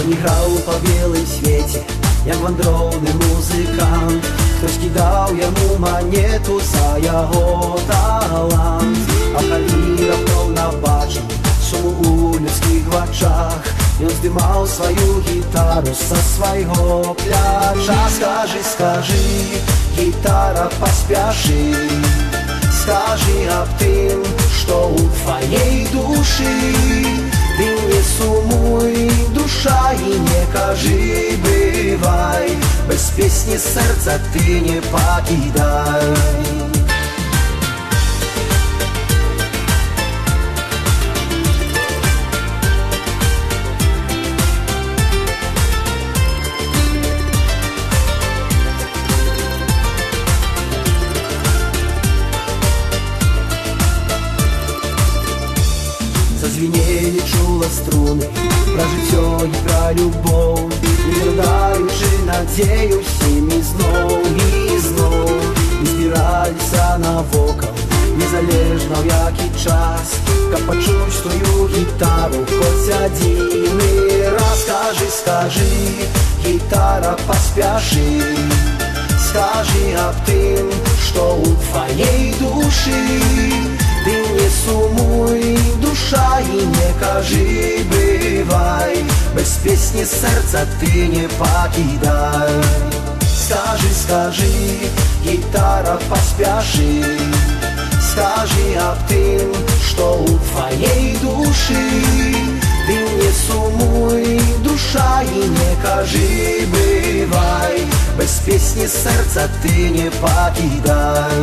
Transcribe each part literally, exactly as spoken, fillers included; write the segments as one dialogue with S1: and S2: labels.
S1: Ён іграў па белым свеце, як вандроўны музыкант. Хтось кідаў яму манету за яго талант. А калі раптоўна бачыў суму ў людскіх вачах, ён здымаў сваю гітару са свайго пляча. Скажы, скажы, гітара, паспяшы, скажи аб тым, што ў тваей душы. Ты не сумуй, душа, і не кажы бывай, без песні сэрца ты не пакідай. Зазвенели чула струны пра жыццё і пра любоў, не жадаючы надзею всімі зноў і зноў. Не збіраліся навокал, незалежна ў які час, каб пачуць твою гітару хоць адзіны раз. Скажы, скажы, гітара, паспяшы, скажи аб тым, што ў тваей душы. Ты не сумуй, душа, і не кажы бывай, без песні сэрца ты не пакідай. Скажи, скажи, гітара, паспяшы, скажи аб тым, што ў тваей душы. Ты не сумуй, душа, і не кажы бывай, без песні сэрца ты не пакідай.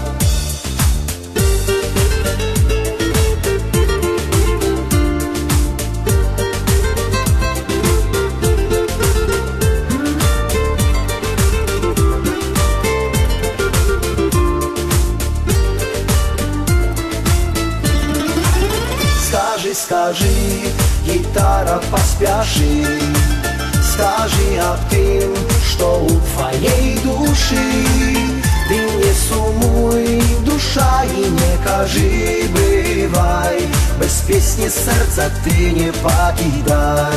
S1: Скажи, скажи, гітара, паспяшы, скажи аб тым, што ў тваей душы. Ты не сумуй, душа, і не кажы бывай, без песні сэрца ты не пакідай.